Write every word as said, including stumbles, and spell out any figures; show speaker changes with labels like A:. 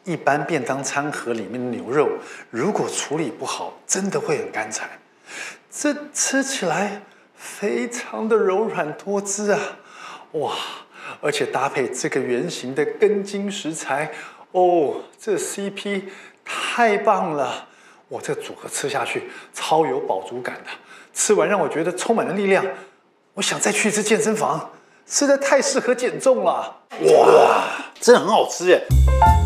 A: 一般便当餐盒里面的牛肉，如果处理不好，真的会很干柴。这吃起来非常的柔软多汁啊，哇！而且搭配这个圆形的根茎食材，哦，这 C P 太棒了！我这组合吃下去超有饱足感的，吃完让我觉得充满了力量。我想再去一次健身房，实在太适合减重了。哇，
B: 真的很好吃耶！